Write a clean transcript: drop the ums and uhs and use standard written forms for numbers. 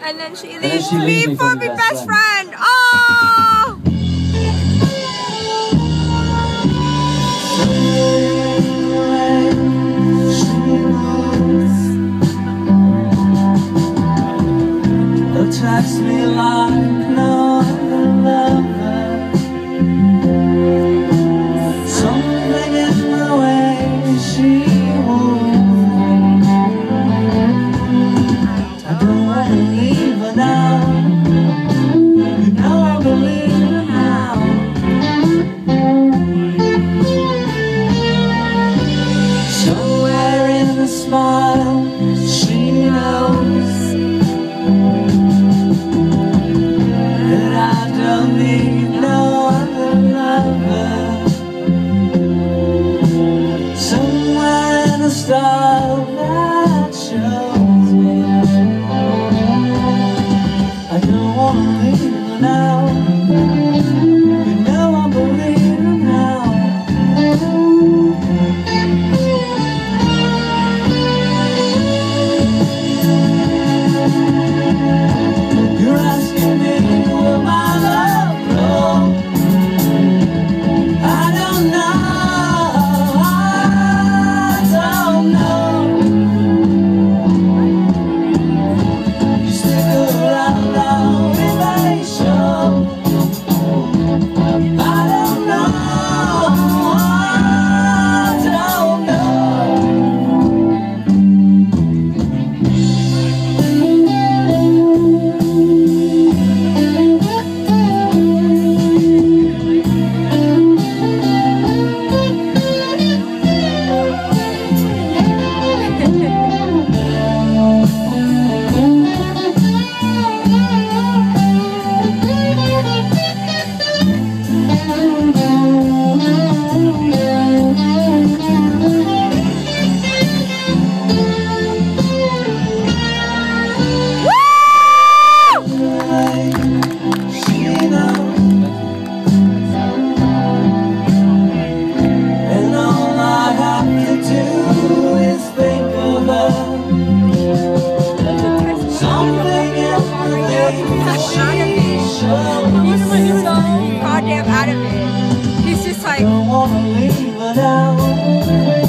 And then she leaves me for my best friend. Oh! Attracts me like no other lover. Something in the way she moves. I don't wanna leave her now. You know I believe her now. Somewhere in the smile she knows that I don't need no other lover. Somewhere in the style that shows me I don't wanna leave her now. You know I believe her now. You're asking me where my love goes. I don't know, I don't know. You stick around long, it may show. I don't know, I don't know. Out of it. He's just like, Don't wanna leave her now.